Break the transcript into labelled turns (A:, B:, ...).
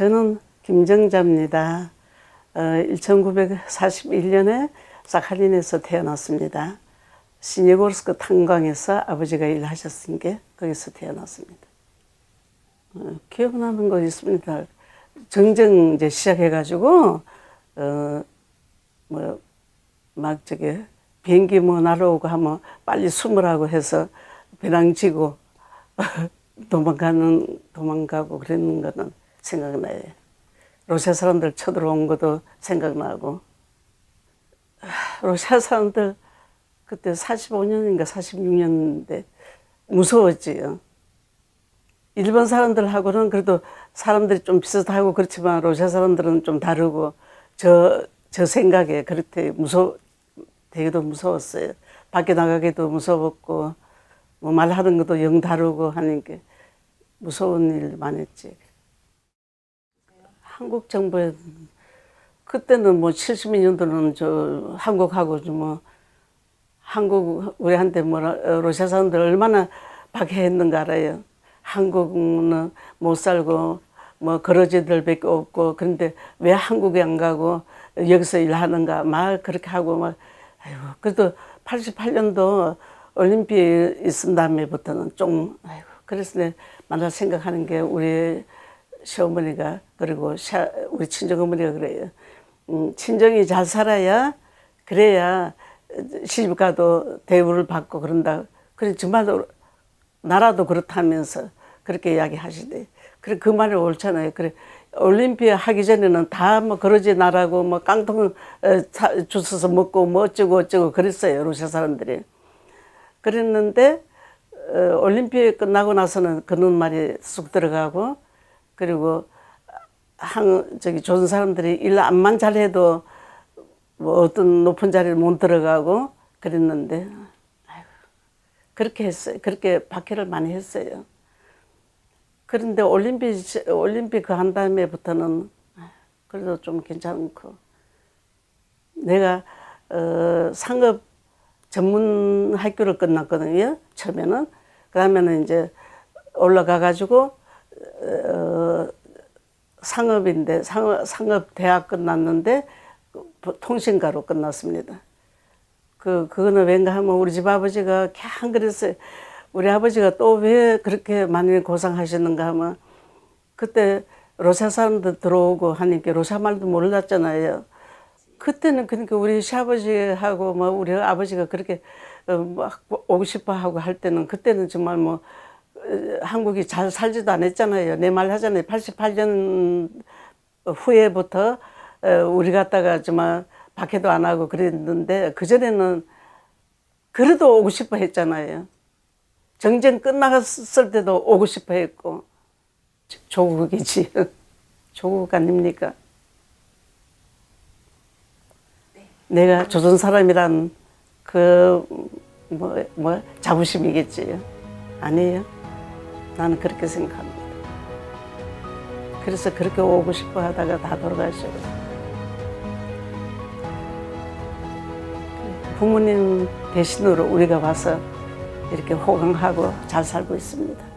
A: 저는 김정자입니다. 1941년에 사칼린에서 태어났습니다. 시니고르스크 탄광에서 아버지가 일하셨으니까 거기서 태어났습니다. 기억나는 거 있습니다. 정정 이제 시작해가지고 막 비행기 날아오고 하면 빨리 숨으라고 해서 배낭 지고 도망가고 그랬는 거는 생각나요. 러시아 사람들 쳐들어온 것도 생각나고. 러시아 사람들 그때 45년인가 46년인데 무서웠지요. 일본 사람들하고는 그래도 사람들이 좀 비슷하고 그렇지만 러시아 사람들은 좀 다르고 저 생각에 그렇게 되게도 무서웠어요. 밖에 나가기도 무서웠고 뭐 말하는 것도 영 다르고 하니까 무서운 일 많이 했지. 한국 정부에 그때는 뭐 72년도는 한국하고 한국 우리한테 러시아 사람들 얼마나 박해했는가 알아요. 한국은 못 살고 거러지들밖에 없고 그런데 왜 한국에 안 가고 여기서 일하는가 막 그렇게 하고 아이고 그래도 88년도 올림픽 있은 다음에부터는 좀 아이고 그래서 내 만날 생각하는 게 우리 시어머니가 그리고 우리 친정어머니가 그래요. 친정이 잘 살아야 그래야 시집가도 대우를 받고 그런다. 그래 정말로 나라도 그렇다면서 그렇게 이야기하시대. 그래 그 말이 옳잖아요. 그래 올림픽 하기 전에는 다 그러지 나라고 깡통 주워서 먹고 어쩌고 그랬어요. 러시아 사람들이. 그랬는데 올림픽 끝나고 나서는 그런 말이 쑥 들어가고 그리고 조선 사람들이 일 안만 잘해도 어떤 높은 자리를 못 들어가고 그랬는데 아이고, 그렇게 했어요. 그렇게 박해를 많이 했어요. 그런데 올림픽 한 다음에부터는 그래도 좀 괜찮고 내가 상업 전문 학교를 끝났거든요. 처음에는. 그 다음에는 이제 올라가 가지고 상업 대학 끝났는데 통신가로 끝났습니다. 그거는 왠가 하면 우리 집 아버지가 그냥 그랬어요. 우리 아버지가 또 왜 그렇게 많이 고생하셨는가 하면 그때 러시아 사람들 들어오고 하니까 러시아 말도 몰랐잖아요. 그때는 그러니까 우리 시아버지하고 우리 아버지가 그렇게 오고 싶어 하고 할 때는 그때는 정말 한국이 잘 살지도 않았잖아요. 내 말 하잖아요. 88년 후에부터 우리 갔다가 정말 박해도 안 하고 그랬는데 그전에는 그래도 오고 싶어 했잖아요. 정전 끝나갔을 때도 오고 싶어 했고 조국이지. 조국 아닙니까? 내가 조선 사람이란 자부심이겠지요. 아니에요. 나는 그렇게 생각합니다. 그래서 그렇게 오고 싶어 하다가 다 돌아가셔요. 부모님 대신으로 우리가 와서 이렇게 호강하고 잘 살고 있습니다.